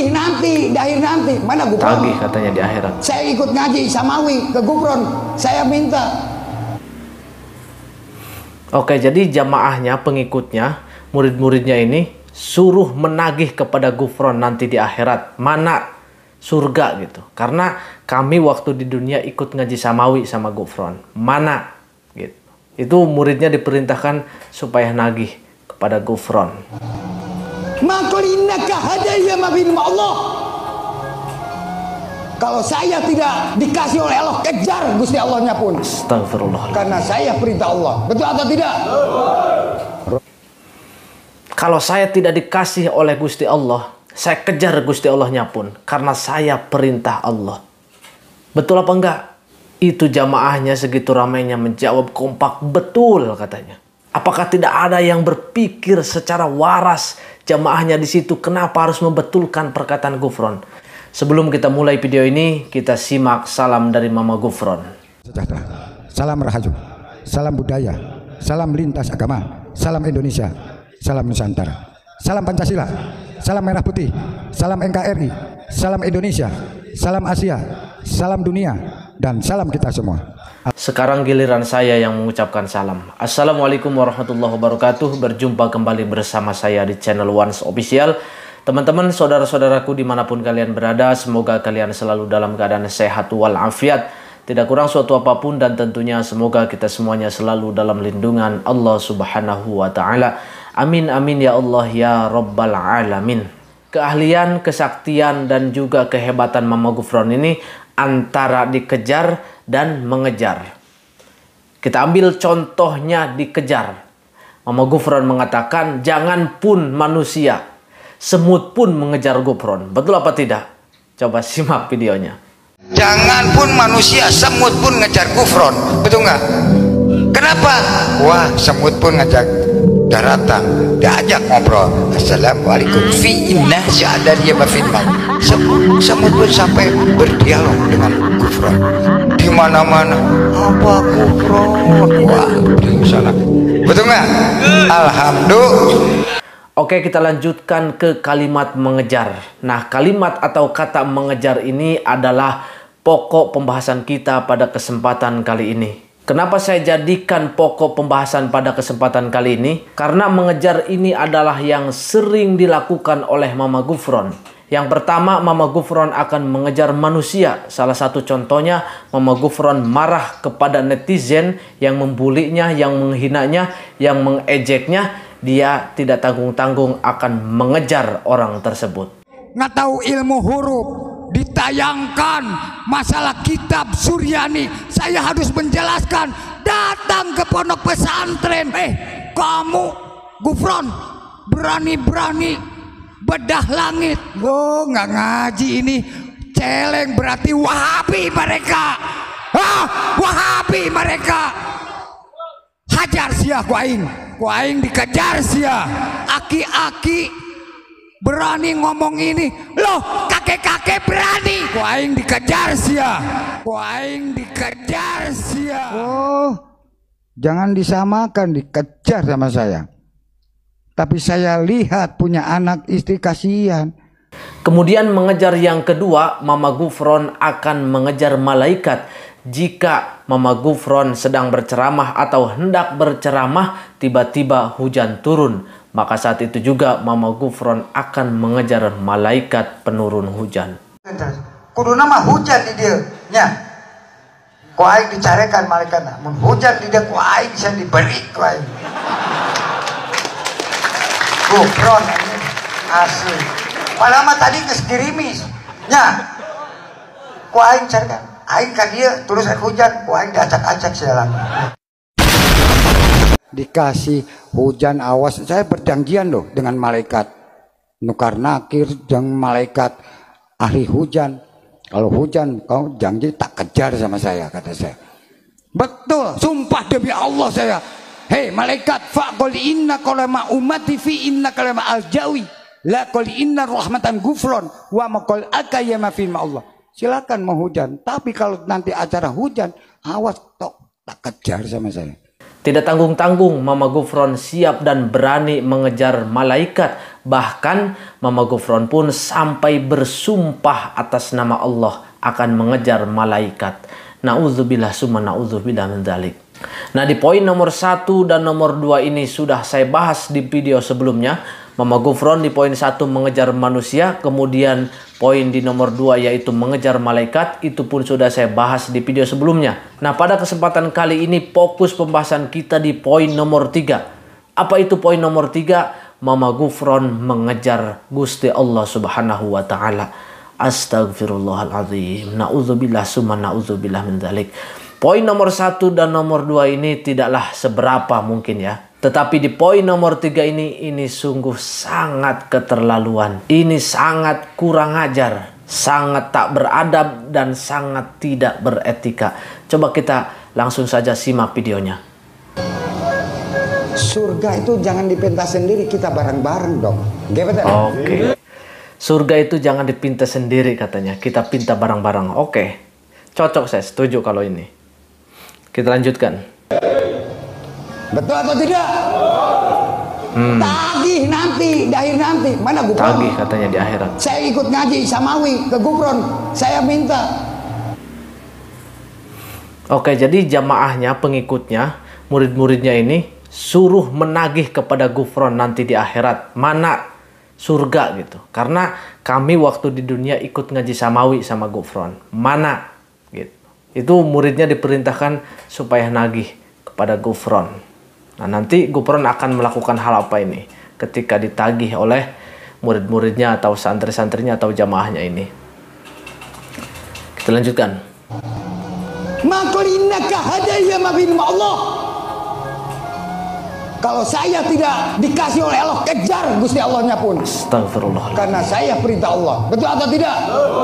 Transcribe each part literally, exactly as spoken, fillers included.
tagih nanti, di akhir nanti. Mana Gufron? Tagih katanya di akhirat. Saya ikut ngaji Samawi ke Gufron, saya minta. Oke, jadi jamaahnya, pengikutnya, murid-muridnya ini suruh menagih kepada Gufron nanti di akhirat. Mana surga gitu. Karena kami waktu di dunia ikut ngaji Samawi sama Gufron. Mana gitu. Itu muridnya diperintahkan supaya nagih kepada Gufron. Makulinaka hadaya mabin Allah. Kalau saya tidak dikasih oleh Allah, kejar Gusti Allahnya pun. Astagfirullah. Karena saya perintah Allah. Betul atau tidak? Kalau saya tidak dikasih oleh Gusti Allah, saya kejar Gusti Allahnya pun. Karena saya perintah Allah. Betul apa enggak? Itu jamaahnya segitu ramainya menjawab kompak betul katanya. Apakah tidak ada yang berpikir secara waras jamaahnya di situ kenapa harus membetulkan perkataan Gufron? Sebelum kita mulai video ini, kita simak salam dari Mama Gufron. Sejahtera, salam rahayu, salam budaya, salam lintas agama, salam Indonesia, salam Nusantara, salam Pancasila, salam Merah Putih, salam N K R I, salam Indonesia, salam Asia, salam dunia, dan salam kita semua. Sekarang giliran saya yang mengucapkan salam. Assalamualaikum warahmatullahi wabarakatuh. Berjumpa kembali bersama saya di channel Once Official. Teman-teman, saudara-saudaraku dimanapun kalian berada, semoga kalian selalu dalam keadaan sehat walafiat, tidak kurang suatu apapun, dan tentunya semoga kita semuanya selalu dalam lindungan Allah Subhanahu wa Ta'ala. Amin amin ya Allah ya Rabbal Alamin. Keahlian, kesaktian, dan juga kehebatan Mama Gufron ini antara dikejar dan mengejar. Kita ambil contohnya dikejar. Mama Gufron mengatakan, jangan pun manusia, semut pun mengejar Gufron. Betul apa tidak? Coba simak videonya. Jangan pun manusia, semut pun ngejar Gufron. Betul nggak? Kenapa? Wah, semut pun ngajak daratan, diajak ngobrol. Assalamualaikum fi inna sya'adariya bafidman. Semut, semut pun sampai berdialog dengan Gufron. Di mana-mana, apa Gufron? Wah, salah. Betul nggak? Alhamdulillah. Oke, kita lanjutkan ke kalimat mengejar. Nah, kalimat atau kata mengejar ini adalah pokok pembahasan kita pada kesempatan kali ini. Kenapa saya jadikan pokok pembahasan pada kesempatan kali ini? Karena mengejar ini adalah yang sering dilakukan oleh Mama Gufron. Yang pertama, Mama Gufron akan mengejar manusia. Salah satu contohnya, Mama Gufron marah kepada netizen yang membulinya, yang menghinanya, yang mengejeknya. Dia tidak tanggung-tanggung akan mengejar orang tersebut. Nggak tahu ilmu huruf, ditayangkan masalah kitab Suryani, saya harus menjelaskan. Datang ke pondok pesantren, eh kamu Gufron berani-berani bedah langit. Oh, nggak ngaji ini, celeng, berarti Wahabi mereka. Ah, Wahabi mereka. Hajar sia ku aing, ku aing dikejar sia. Aki-aki berani ngomong ini, loh kakek-kakek berani. Ku aing dikejar sia, ku aing dikejar sia. Oh, jangan disamakan dikejar sama saya. Tapi saya lihat punya anak istri kasihan. Kemudian mengejar yang kedua, Mama Gufron akan mengejar malaikat. Jika Mama Gufron sedang berceramah atau hendak berceramah, tiba-tiba hujan turun, maka saat itu juga Mama Gufron akan mengejar malaikat penurun hujan. Kudu nama hujan di dia nya. Ku aing dicarekan malaikat. Mun hujan di dia ku aing bisa diberi ku aing. Gufron asli. Padahal mah tadi geus dirimis nya. Ku aing carekan. Aing kan dia terus hujan, ku aing diacak-acak sialan. Dikasih hujan awas, saya berjanjian loh dengan malaikat nukar nakir dan malaikat ahli hujan. Kalau hujan kau janji tak kejar sama saya, kata saya. Betul, sumpah demi Allah saya. Hei malaikat, faqul inna qalama ummati fi inna qalama aljawi la qul inna rahmatan Gufron wa maqul akayama fi ma Allah. Silakan mau hujan, tapi kalau nanti acara hujan, awas tok tak kejar sama saya. Tidak tanggung-tanggung Mama Gufron siap dan berani mengejar malaikat. Bahkan Mama Gufron pun sampai bersumpah atas nama Allah akan mengejar malaikat. Na'udzubillah summa na'udzubillah min dzalik. Nah, di poin nomor satu dan nomor dua ini sudah saya bahas di video sebelumnya. Mama Gufron di poin satu mengejar manusia, kemudian poin di nomor dua yaitu mengejar malaikat, itu pun sudah saya bahas di video sebelumnya. Nah, pada kesempatan kali ini fokus pembahasan kita di poin nomor tiga. Apa itu poin nomor tiga? Mama Gufron mengejar Gusti Allah Subhanahu wa taala. Astagfirullahaladzim. Na'udzubillah summa na'udzubillah min dzalik. Poin nomor satu dan nomor dua ini tidaklah seberapa mungkin ya. Tetapi di poin nomor tiga ini, ini sungguh sangat keterlaluan. Ini sangat kurang ajar. Sangat tak beradab dan sangat tidak beretika. Coba kita langsung saja simak videonya. Surga itu jangan dipinta sendiri, kita bareng-bareng dong. Oke. Okay. Surga itu jangan dipinta sendiri katanya. Kita pinta bareng-bareng. Oke. Okay. Cocok, saya setuju kalau ini. Kita lanjutkan. Betul atau tidak? Hmm. Tagih nanti, di akhir nanti. Mana Gufron? Tagih katanya di akhirat. Saya ikut ngaji Samawi ke Gufron. Saya minta. Oke, jadi jamaahnya, pengikutnya, murid-muridnya ini suruh menagih kepada Gufron nanti di akhirat. Mana surga gitu. Karena kami waktu di dunia ikut ngaji Samawi sama Gufron. Mana gitu. Itu muridnya diperintahkan supaya nagih kepada Gufron. Nah, nanti Gufron akan melakukan hal apa ini ketika ditagih oleh murid-muridnya atau santri-santrinya atau jamaahnya ini. Kita lanjutkan. Allah. Kalau saya tidak dikasih oleh Allah, kejar Gusti Allahnya pun. Astagfirullah. Karena saya perintah Allah. Betul atau tidak?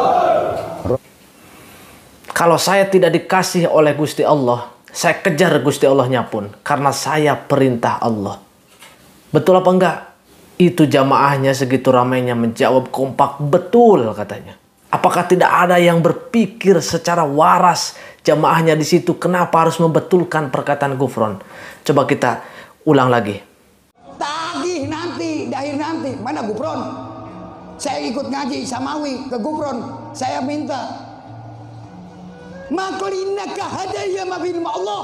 Kalau saya tidak dikasih oleh Gusti Allah, saya kejar Gusti Allahnya pun. Karena saya perintah Allah. Betul apa enggak? Itu jamaahnya segitu ramainya menjawab kompak. Betul katanya. Apakah tidak ada yang berpikir secara waras jamaahnya di situ? Kenapa harus membetulkan perkataan Gufron? Coba kita ulang lagi. Tagih nanti, di akhir nanti. Mana Gufron? Saya ikut ngaji Samawi ke Gufron. Saya minta. Allah.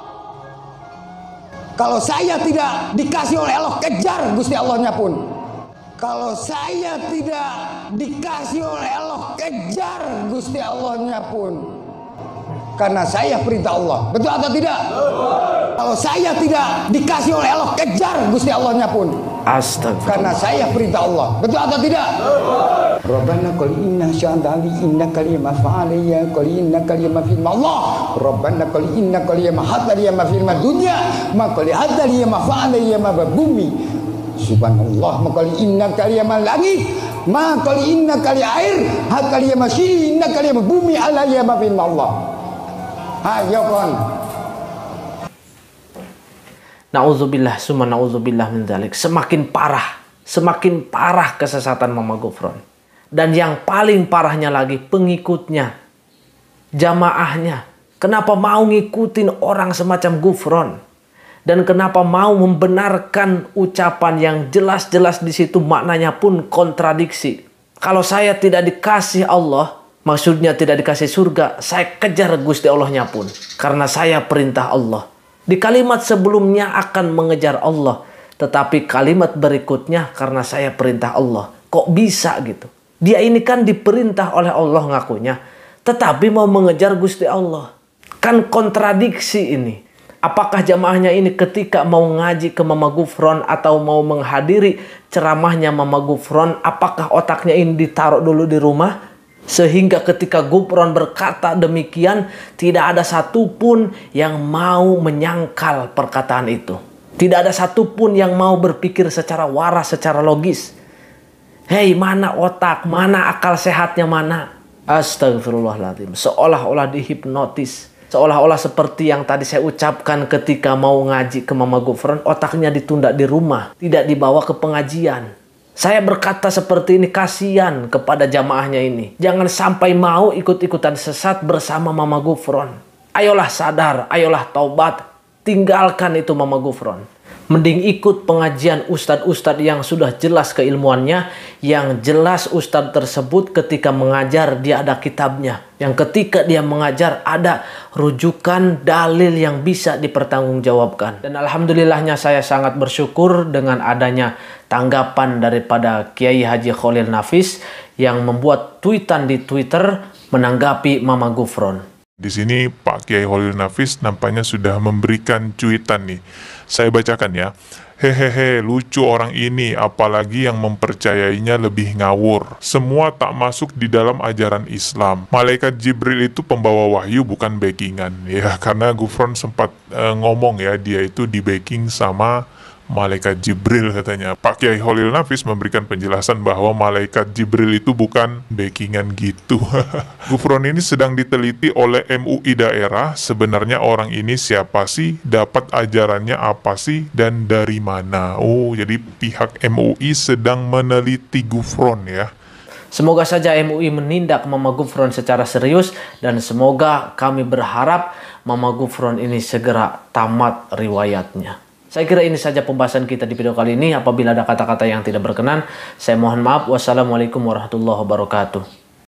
Kalau saya tidak dikasih oleh Allah, kejar Gusti Allahnya pun. Kalau saya tidak dikasih oleh Allah, kejar Gusti Allahnya pun. Karena saya perintah Allah. Betul atau tidak? Kalau saya tidak dikasih oleh Allah, kejar Gusti Allahnya pun. Astagfirullah. Karena saya perintah Allah. Betul atau tidak? Rabbana qul inna sya'dali inna kalima fa'aliya qul inna kalima fil Allah. Rabbana qul inna kalima hadaliya ma fil dunya ma qul hadaliya ma fa'aliya ma bumi. Subhanallah, ma qul inna kalima langit ma qul inna kali air hadaliya ma syiri inna kalima bumi alaiya ma fil Allah. Ayo kon. Na'udzubillah summa na'udzubillah min dzalik. Semakin parah, semakin parah kesesatan Mama Gufron. Dan yang paling parahnya lagi pengikutnya, jamaahnya. Kenapa mau ngikutin orang semacam Gufron? Dan kenapa mau membenarkan ucapan yang jelas-jelas di situ maknanya pun kontradiksi. Kalau saya tidak dikasih Allah, maksudnya tidak dikasih surga, saya kejar Gusti Allahnya pun. Karena saya perintah Allah. Di kalimat sebelumnya akan mengejar Allah. Tetapi kalimat berikutnya karena saya perintah Allah. Kok bisa gitu? Dia ini kan diperintah oleh Allah ngakunya. Tetapi mau mengejar Gusti Allah. Kan kontradiksi ini. Apakah jamaahnya ini ketika mau ngaji ke Mama Gufron atau mau menghadiri ceramahnya Mama Gufron, apakah otaknya ini ditaruh dulu di rumah? Sehingga ketika Gufron berkata demikian, tidak ada satupun yang mau menyangkal perkataan itu. Tidak ada satupun yang mau berpikir secara waras, secara logis. Hei, mana otak, mana akal sehatnya, mana? Astagfirullahaladzim. Seolah-olah dihipnotis. Seolah-olah seperti yang tadi saya ucapkan ketika mau ngaji ke Mama Gufron, otaknya ditunda di rumah, tidak dibawa ke pengajian. Saya berkata seperti ini, kasihan kepada jamaahnya ini. Jangan sampai mau ikut-ikutan sesat bersama Mama Gufron. Ayolah sadar, ayolah taubat. tinggalkan itu Mama Gufron. Mending ikut pengajian ustadz-ustadz yang sudah jelas keilmuannya, yang jelas ustadz tersebut ketika mengajar dia ada kitabnya, yang ketika dia mengajar ada rujukan dalil yang bisa dipertanggungjawabkan. Dan alhamdulillahnya saya sangat bersyukur dengan adanya tanggapan daripada Kiai Haji Khalil Nafis yang membuat tweetan di Twitter menanggapi Mama Gufron. Di sini Pak Kiai Khalil Nafis nampaknya sudah memberikan cuitan nih. Saya bacakan ya. Hehehe, lucu orang ini, apalagi yang mempercayainya lebih ngawur. Semua tak masuk di dalam ajaran Islam. Malaikat Jibril itu pembawa wahyu, bukan backingan. Ya, karena Gufron sempat uh, ngomong ya, dia itu di backing sama Malaikat Jibril katanya. Pak Kiai Khalil Nafis memberikan penjelasan bahwa Malaikat Jibril itu bukan backingan gitu. Gufron ini sedang diteliti oleh M U I daerah. Sebenarnya orang ini siapa sih? Dapat ajarannya apa sih? Dan dari mana? Oh, jadi pihak M U I sedang meneliti Gufron ya. Semoga saja M U I menindak Mama Gufron secara serius, dan semoga kami berharap Mama Gufron ini segera tamat riwayatnya. Saya kira ini saja pembahasan kita di video kali ini. Apabila ada kata-kata yang tidak berkenan, saya mohon maaf. Wassalamualaikum warahmatullahi wabarakatuh.